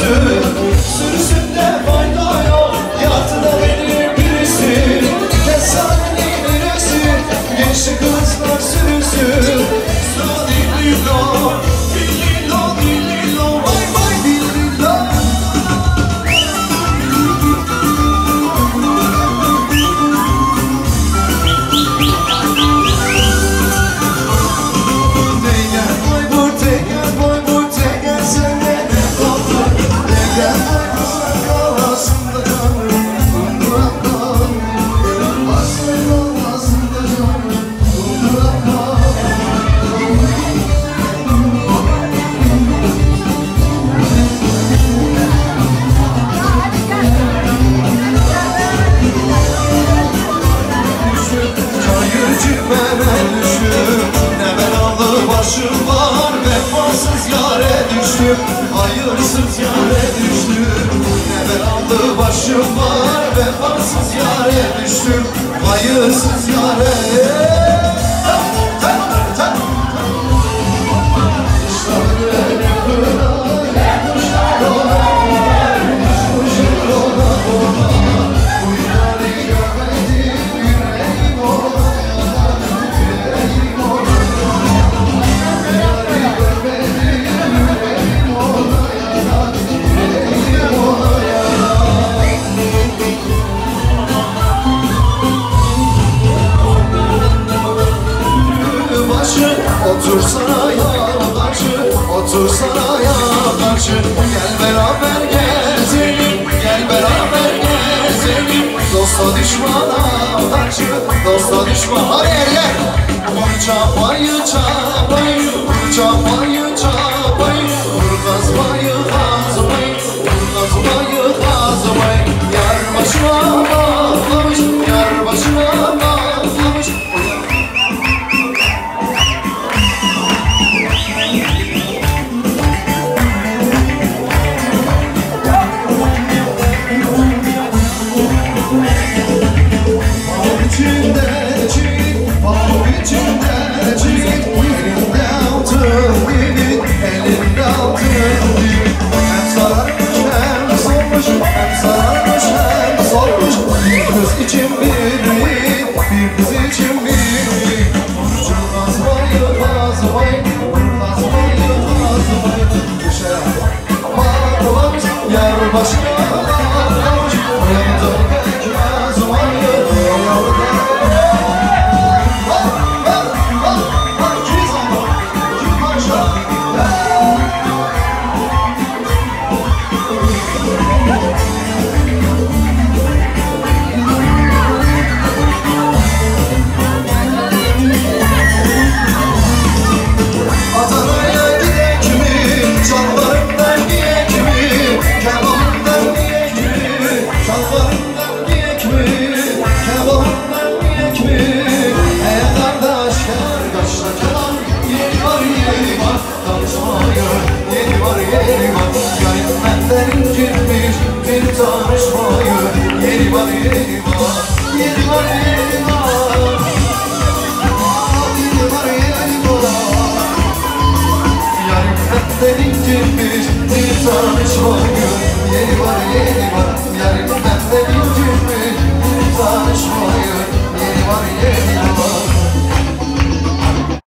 sürüsü. Sürüsünde fayda yok, yattı da benim birisi. Kesanenin birisi, gençli kızlar sürüsü. Sıra dillilo, dillilo, dillilo, vay vay dillilo. Başım var, vefasız yâre düştüm, hayırsız yâre düştüm. Ne belalı başım var, vefasız yâre düştüm, hayırsız yâre. Otursana ya karşı, otursana ya karşı. Gel beraber gezelim, gel beraber gezelim. Dosta düşmana karşı, dosta düşmana. Hadi eller! Vur çapayı çapayı, vur çapayı çapayı. Vur kazmayı kazmayı, vur kazmayı kazmayı. Yar başına bağlamış, yar başına bağlamış. Tanışmayı, yeni